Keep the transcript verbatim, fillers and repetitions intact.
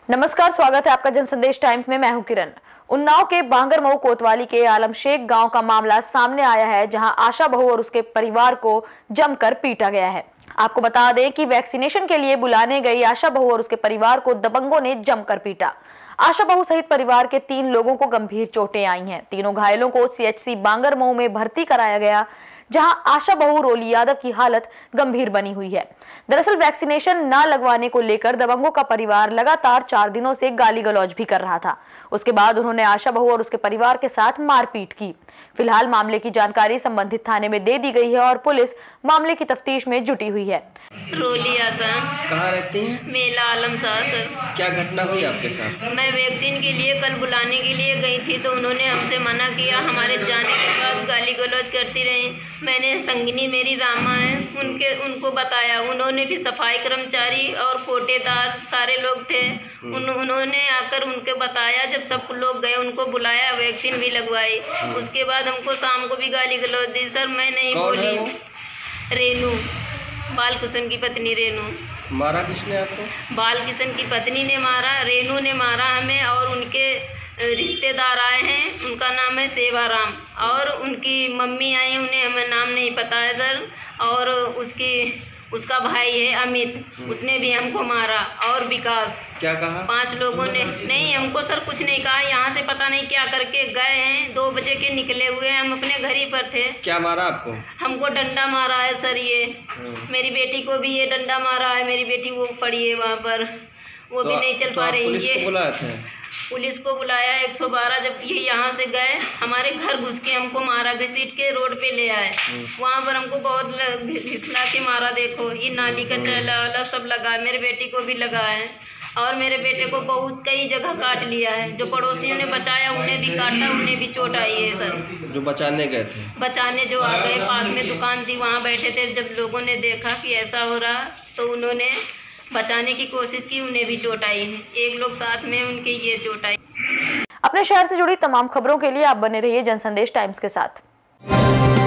नमस्कार, स्वागत है आपका जनसंदेश टाइम्स में। मैं हूं किरण। उन्नाव के बांगरमऊ कोतवाली के आलमशेख गांव का मामला सामने आया है, जहां आशा बहू और उसके परिवार को जमकर पीटा गया है। आपको बता दें कि वैक्सीनेशन के लिए बुलाने गई आशा बहू और उसके परिवार को दबंगों ने जमकर पीटा। आशा बहू सहित परिवार के तीन लोगों को गंभीर चोटें आई हैं। तीनों घायलों को सीएचसी बांगरमऊ में भर्ती कराया गया, जहां आशा बहू रोली यादव की हालत गंभीर बनी हुई है। दरअसल वैक्सीनेशन न लगवाने को लेकर दबंगों का परिवार लगातार चार दिनों से गाली गलौज भी कर रहा था। उसके बाद उन्होंने आशा बहू और उसके परिवार के साथ मारपीट की। फिलहाल मामले की जानकारी संबंधित थाने में दे दी गई है और पुलिस मामले की तफ्तीश में जुटी हुई है। रोली आसान। कहाँ रहती हैं? मेला आलम शाह सर। क्या घटना हुई आपके साथ? मैं वैक्सीन के लिए कल बुलाने के लिए गई थी, तो उन्होंने हमसे मना किया। हमारे जाने के बाद गाली गलौज करती रही। मैंने संगिनी मेरी रामा है, उनके उनको बताया। उन्होंने भी सफाई कर्मचारी और कोटेदार सारे लोग थे। उन, उन्होंने आकर उनके बताया। जब सब लोग गए, उनको बुलाया, वैक्सीन भी लगवाई। उसके बाद हमको शाम को भी गाली गलौज दी। सर मैं नहीं बोली। रेनू, बाल किशन की पत्नी रेनू। मारा किसने आपको? बाल किशन की पत्नी ने मारा, रेनू ने मारा हमें। और उनके रिश्तेदार आए हैं, उनका नाम है सेवाराम, और उनकी मम्मी आई है, उन्हें हमें नाम नहीं पता है सर। और उसकी उसका भाई है अमित, उसने भी हमको मारा। और विकास। क्या कहा? पांच लोगों ने नहीं हमको सर कुछ नहीं कहा। यहाँ से पता नहीं क्या करके गए हैं। दो बजे के निकले हुए हैं, हम अपने घर ही पर थे। क्या मारा आपको? हमको डंडा मारा है सर। ये मेरी बेटी को भी ये डंडा मारा है। मेरी बेटी वो पड़ी है वहाँ पर, वो तो भी नहीं चल तो पा रही है। पुलिस को बुलाया था? पुलिस को बुलाया एक सौ बारह। जब ये यहाँ से गए, हमारे घर घुस के हमको मारा, घसीट के रोड पे ले आए। वहाँ पर हमको बहुत घिसला के मारा। देखो ये नाली का चैला वाला सब लगा है, मेरे बेटी को भी लगा है। और मेरे बेटे को बहुत कई जगह काट लिया है। जो पड़ोसियों ने बचाया उन्हें भी काटा, उन्हें भी चोट आई है सर। जो बचाने गए थे? बचाने जो आ गए, पास में दुकान थी, वहाँ बैठे थे। जब लोगों ने देखा कि ऐसा हो रहा, तो उन्होंने बचाने की कोशिश की, उन्हें भी चोट आई है। एक लोग साथ में उनके ये चोट आई। अपने शहर से जुड़ी तमाम खबरों के लिए आप बने रहिए जनसंदेश टाइम्स के साथ।